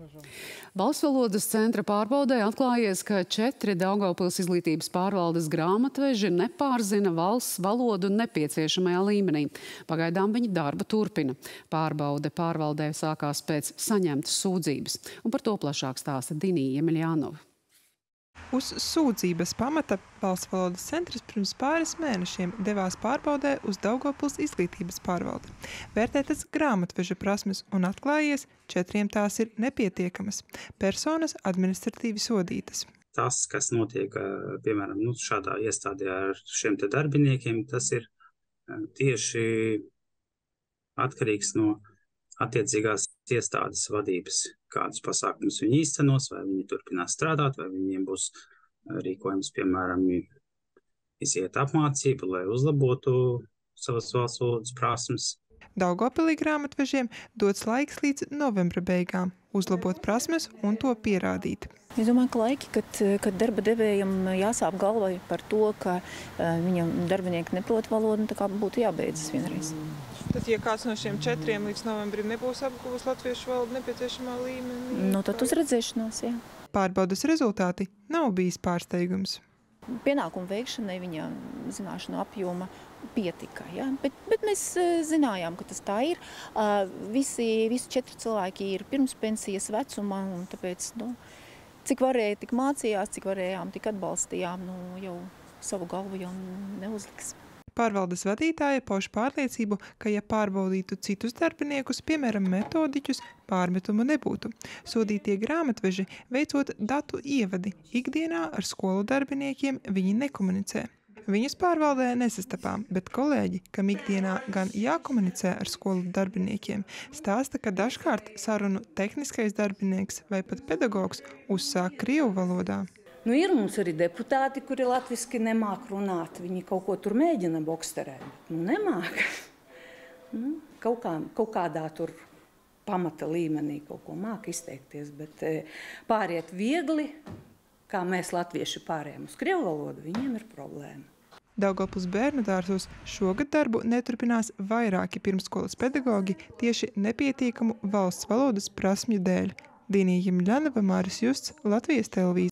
Valsts valodas centra pārbaudē atklājies, ka 4 Daugavpils izglītības pārvaldes grāmatveži nepārzina valsts valodu nepieciešamajā līmenī. Pagaidām viņi darbu turpina. Pārbaude pārvaldē sākās pēc saņemtas sūdzības. Un par to plašāk stāsta Dinija Jemeļānova. Uz sūdzības pamata Valsts valodas centrs pirms pāris mēnešiem devās pārbaudē uz Daugavpils izglītības pārvaldi. Vērtētas grāmatveža prasmes un atklājies, 4 tās ir nepietiekamas. Personas administratīvi sodītas. Tas, kas notiek, piemēram, šādā iestādē ar šiem te darbiniekiem, tas ir tieši atkarīgs no attiecīgās iestādes vadības, kādus pasākumus viņi īstenos, vai viņi turpinās strādāt, vai viņiem būs rīkojums, piemēram, iziet apmācību, lai uzlabotu savas valsts valodas prasmes. Daugavpilī grāmatvežiem dots laiks līdz novembra beigām uzlabot prasmes un to pierādīt. Es domāju, ka laiki, kad darba devējam jāsāp galvai par to, ka viņam darbinieki neprot valodu, tā kā būtu jābeidzas vienreiz. Tad, ja kāds no šiem 4 līdz novembrim nebūs apguvis latviešu valodu nepieciešamā līmenī? Tad uz redzēšanos, jā. Pārbaudas rezultāti nav bijis pārsteigums. Pienākumu veikšanai viņa zināšanu apjoma pietika, ja? Bet mēs zinājām, ka tas tā ir. Visi 4 cilvēki ir pirms pensijas vecumā, un tāpēc, cik varēja, tik mācījās, cik varējām, tik atbalstījām, jau savu galvu jau neuzliks. Pārvaldes vadītāja pauž pārliecību, ka, ja pārbaudītu citus darbiniekus, piemēram, metodiķus, pārmetumu nebūtu. Sodītie grāmatveži, veicot datu ievadi, ikdienā ar skolu darbiniekiem viņi nekomunicē. Viņus pārvaldē nesastapām, bet kolēģi, kam ikdienā gan jākomunicē ar skolu darbiniekiem, stāsta, ka dažkārt sarunu tehniskais darbinieks vai pat pedagogs uzsāk krievu valodā. Ir mums arī deputāti, kuri latviski nemāk runāt. Viņi kaut ko tur mēģina boksterēt, bet nemāk. Kaut kādā tur pamata līmenī kaut ko māk izteikties, bet pāriet viegli, kā mēs latvieši pārējām uz krievu valodu, viņiem ir problēma. Daugavpils bērnu dārzos šogad darbu neturpinās vairāki pirmsskolas pedagogi tieši nepietiekamu valsts valodas prasmju dēļ. Dinija Jemeļānova, Māris Justs, Latvijas televīzija.